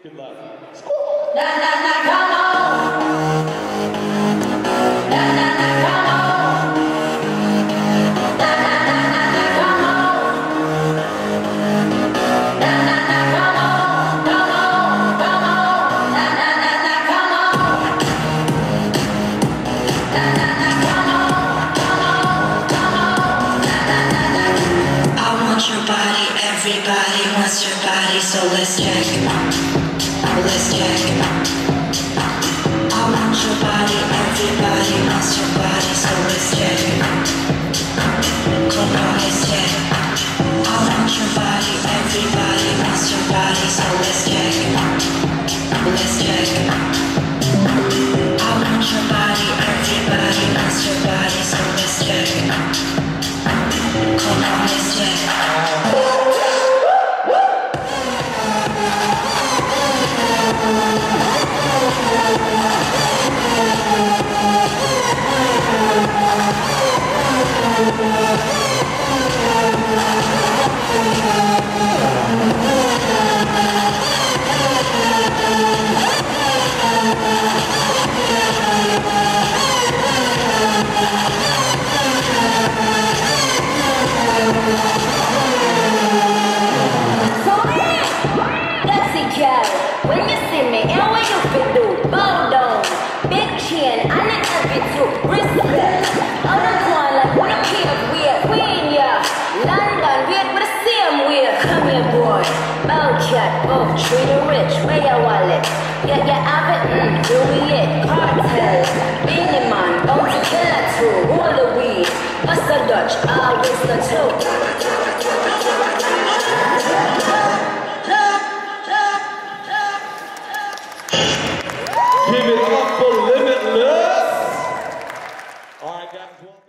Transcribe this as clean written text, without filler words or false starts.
Good luck. Na na na, come on. Na na na, come on. Na na na na, come on. Na na na, come on, come on, come on. Na na na na, come on. Na na na, come on, come on, come on. Na na na na. I want your body, everybody wants your body, so let's check. Let's check. I want your body, everybody wants your body, so let's check. Come on, let's check. I want your body, everybody wants your body, so let's check. Let's check. I want your body, everybody wants your body, so let's check. Come on, let's check. When you see me, and what you can do, bow down, big chin, I need every respect. I'm the one like what a kid weird, we in ya, London, weird with the same weird. Come here, boy, bow cat, oh, treat a rich, where your wallet? Yeah, have it, do we it, cartel, Beanie Man, bounty killer too, roll the weed, bust a Dutch, always the two. Give it up for Limitless. All right, guys. Well